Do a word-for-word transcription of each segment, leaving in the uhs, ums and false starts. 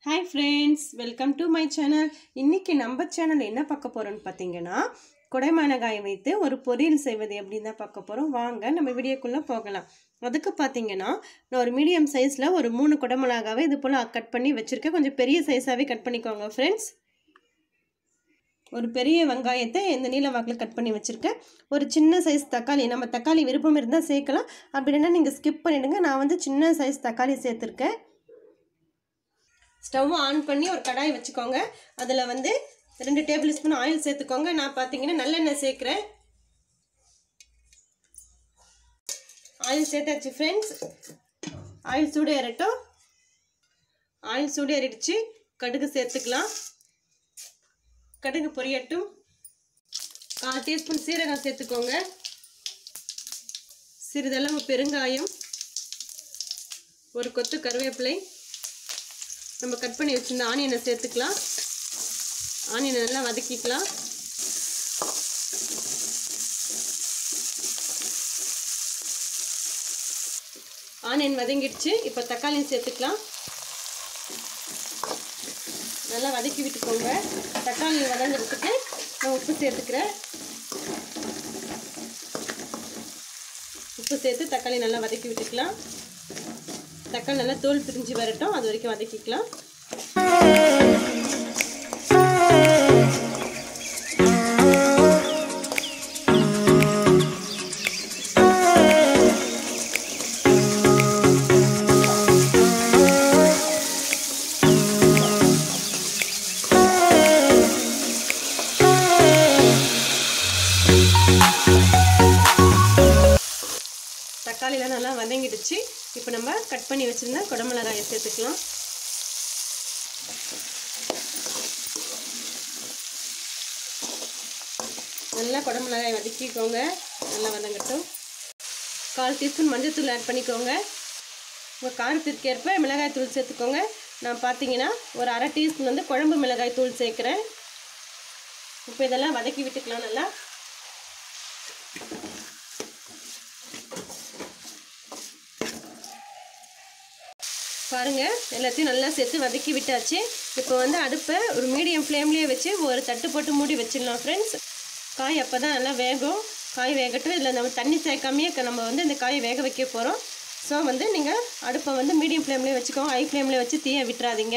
Hi friends, welcome to my channel. இன்னைக்கு நம்ம சேனல்ல என்ன பார்க்க போறோம்னு பாத்தீங்கன்னா கொடைமானகாய் வைத்து ஒரு பொரியல் செய்வது எப்படின்னு தான் பார்க்க போறோம். வாங்க நம்ம வீடியோக்குள்ள போகலாம். அதுக்கு பாத்தீங்கன்னா நான் ஒரு மீடியம் சைஸ்ல ஒரு மூணு கொடைமானகாவை இது போல கட் பண்ணி வச்சிருக்கேன். கொஞ்சம் பெரிய சைஸாவே கட் பண்ணிக்கோங்க फ्रेंड्स. ஒரு பெரிய வெங்காயத்தை இந்த நீல வாக்குல கட் பண்ணி வச்சிருக்கேன். ஒரு சின்ன சைஸ் தக்காளி, நம்ம தக்காளி விருப்பம் இருந்தா சேர்க்கலாம். அப்படினா நீங்க ஸ்கிப் பண்ணிடுங்க. நான் வந்து சின்ன சைஸ் தக்காளி சேர்த்திருக்கேன். ஸ்டவ் ஆன் பண்ணி ஒரு கடாய் வச்சுக்கோங்க. அதுல வந்து ரெண்டு டேபிள் ஸ்பூன் ஆயில் சேர்த்துக்கோங்க. நான் பாத்தீங்கன்னா நல்லெண்ணெய் சேர்க்கிறேன். ஆயில் சேர்த்தாச்சு फ्रेंड्स. ஆயில் சூடு ஏறட்டும். ஆயில் சூடு ஏறிடுச்சு. கடுகு சேர்த்துக்கலாம். கடுகு பொரியட்டும். கால் டீஸ்பூன் சீரகம் சேர்த்துக்கோங்க. சிறிதளவு பெருங்காயம், ஒரு கொத்து கருவேப்பிலை, நம்ம கட் பண்ணி வச்சிருந்த ஆனியனை சேர்த்துக்கலாம். ஆனியனை நல்லா வதக்கிக்கலாம். ஆனியன் வதங்கிடுச்சு. இப்போ தக்காளி சேர்த்துக்கலாம். நல்லா வதக்கி விட்டுக்கோங்க. தக்காளி வதங்கிறதுக்கு நான் உப்பு சேர்த்துக்கிறேன். உப்பு சேர்த்து தக்காளி நல்லா வதக்கி விட்டுக்கலாம். தக்காளி நல்லா தோல் பிரிஞ்சு வரட்டும். அது வரைக்கும் வதக்கிக்கலாம். தக்காளிலாம் நல்லா வதங்கிடுச்சு. இப்போ நம்ம கட் பண்ணி வச்சிருந்த கொடைமிளகாயை சேர்த்துக்கலாம். நல்லா கொடைமிளகாயை வதக்கிக்கோங்க. நல்லா வதங்கட்டும். கால் டீஸ்பூன் மஞ்சள்தூள் ஆட் பண்ணிக்கோங்க. உங்கள் காரத்திற்கு ஏற்ப மிளகாய் தூள் சேர்த்துக்கோங்க. நான் பார்த்தீங்கன்னா ஒரு அரை டீஸ்பூன் வந்து குழம்பு மிளகாய் தூள் சேர்க்குறேன். இப்போ இதெல்லாம் வதக்கி விட்டுக்கலாம். நல்லா பாருங்க, எல்லாத்தையும் நல்லா சேர்த்து வதக்கி விட்டாச்சு. இப்போ வந்து அடுப்பை ஒரு மீடியம் ஃப்ளேம்லேயே வச்சு ஒரு தட்டு போட்டு மூடி வச்சிடலாம் ஃப்ரெண்ட்ஸ். காய் அப்போ தான் நல்லா வேகும். காய் வேகட்டும். இதில் நம்ம தண்ணி சேர்க்காமையே நம்ம வந்து இந்த காயை வேக வைக்க போகிறோம். ஸோ வந்து நீங்கள் அடுப்பை வந்து மீடியம் ஃப்ளேம்லேயே வச்சுக்கோங்க. ஹை ஃப்ளேம்லேயே வச்சு தீயை விட்டுறாதீங்க.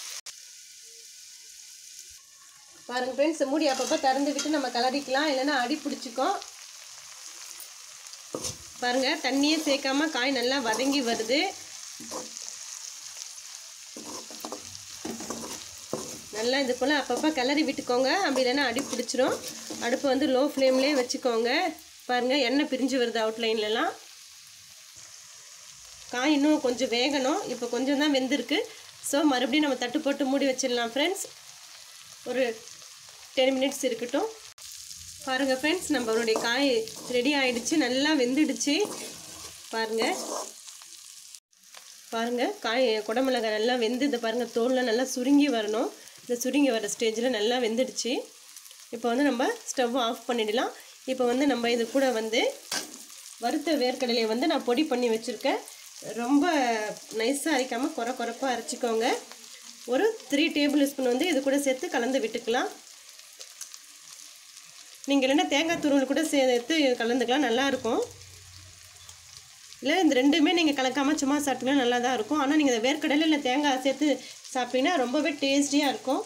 பாருங்கள் ஃப்ரெண்ட்ஸ், மூடி அப்பப்போ திறந்து விட்டு நம்ம கலரிக்கலாம், இல்லைன்னா அடி பிடிச்சிக்கும். பாருங்கள், தண்ணியே சேர்க்காம காய் நல்லா வதங்கி வருது. நல்லா இது போல் அப்பப்போ கிளறி விட்டுக்கோங்க. அப்படி இல்லைன்னா அடி பிடிச்சிரும். அடுப்பு வந்து லோ ஃப்ளேம்லேயே வச்சுக்கோங்க. பாருங்கள், எண்ணெய் பிரிஞ்சு வருது அவுட்லைன்லலாம். காய் இன்னும் கொஞ்சம் வேகணும். இப்போ கொஞ்சம் தான் வெந்திருக்கு. ஸோ மறுபடியும் நம்ம தட்டு போட்டு மூடி வச்சிடலாம் ஃப்ரெண்ட்ஸ். ஒரு டென் மினிட்ஸ் இருக்கட்டும். பாருங்கள் ஃப்ரெண்ட்ஸ், நம்மளுடைய காய் ரெடி ஆகிடுச்சு. நல்லா வெந்துடுச்சு. பாருங்கள் பாருங்கள் காய் கொடைமிளகாய் நல்லா வெந்து இந்த பாருங்கள் தோலில் நல்லா சுருங்கி வரணும். இந்த சுருங்கி வர ஸ்டேஜில் நல்லா வெந்துடுச்சு. இப்போ வந்து நம்ம ஸ்டவ் ஆஃப் பண்ணிடலாம். இப்போ வந்து நம்ம இது கூட வந்து வறுத்த வேர்க்கடலையை வந்து நான் பொடி பண்ணி வச்சுருக்கேன். ரொம்ப நைஸாக அரைக்காமல் குறை குறைப்பாக அரைச்சிக்கோங்க. ஒரு த்ரீ டேபிள் ஸ்பூன் வந்து இது கூட சேர்த்து கலந்து விட்டுக்கலாம். நீங்கள் இல்லைன்னா தேங்காய் துருவல் கூட சேர்த்து கலந்துக்கலாம், நல்லாயிருக்கும். இல்லை இந்த ரெண்டுமே நீங்கள் கலக்காமல் சும்மா சாப்பிட்டீங்கன்னா நல்லா தான் இருக்கும். ஆனால் நீங்கள் இந்த வேர்க்கடலை இல்லை தேங்காய் சேர்த்து சாப்பிட்டீங்கன்னா ரொம்பவே டேஸ்டியாக இருக்கும்.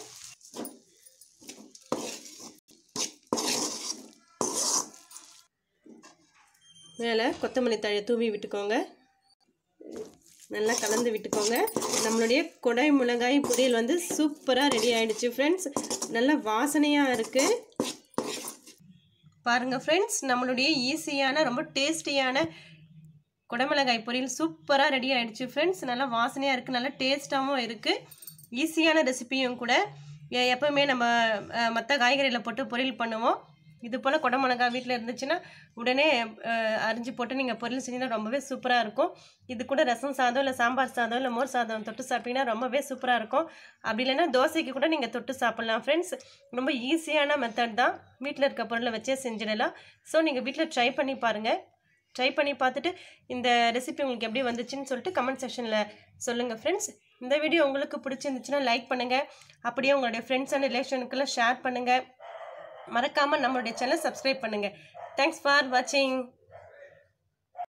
மேலே கொத்தமல்லி தழையை தூவி விட்டுக்கோங்க. நல்லா கலந்து விட்டுக்கோங்க. நம்மளுடைய கொடை மிளகாய் பொரியல் வந்து சூப்பராக ரெடி ஆகிடுச்சு ஃப்ரெண்ட்ஸ். நல்லா வாசனையாக இருக்குது. பாருங்கள் ஃப்ரெண்ட்ஸ், நம்மளுடைய ஈஸியான ரொம்ப டேஸ்டியான கொடைமிளகாய் பொரியல் சூப்பராக ரெடி ஆகிடுச்சு ஃப்ரெண்ட்ஸ். நல்லா வாசனையாக இருக்குது, நல்லா டேஸ்ட்டாகவும் இருக்குது. ஈஸியான ரெசிபியும் கூட. எப்போவுமே நம்ம மற்ற காய்கறியில் போட்டு பொரியல் பண்ணுவோம். இது போல் கொடைமிளகாய் வீட்டில் இருந்துச்சுன்னா உடனே அரிஞ்சு போட்டு நீங்கள் பொரியல் செஞ்சிங்கன்னா ரொம்பவே சூப்பராக இருக்கும். இது கூட ரசம் சாதம் இல்லை சாம்பார் சாதம் இல்லை மோர் சாதம் தொட்டு சாப்பிட்டீங்கன்னா ரொம்பவே சூப்பராக இருக்கும். அப்படி இல்லைன்னா தோசைக்கு கூட நீங்கள் தொட்டு சாப்பிட்லாம் ஃப்ரெண்ட்ஸ். ரொம்ப ஈஸியான மெத்தட் தான். வீட்டில் இருக்க பொருளை வச்சே செஞ்சிடலாம். ஸோ நீங்கள் வீட்டில் ட்ரை பண்ணி பாருங்கள். ட்ரை பண்ணி பார்த்துட்டு இந்த ரெசிபி உங்களுக்கு எப்படி வந்துச்சுன்னு சொல்லிட்டு கமெண்ட் செக்ஷனில் சொல்லுங்கள் ஃப்ரெண்ட்ஸ். இந்த வீடியோ உங்களுக்கு பிடிச்சிருந்துச்சுன்னா லைக் பண்ணுங்கள், அப்படியே உங்களுடைய ஃப்ரெண்ட்ஸ் அண்ட் ரிலேஷனுக்கெல்லாம் ஷேர் பண்ணுங்கள். மறக்காமல் நம்மளுடைய சேனல் சப்ஸ்கிரைப் பண்ணுங்கள். தேங்க்ஸ் ஃபார் வாட்சிங்.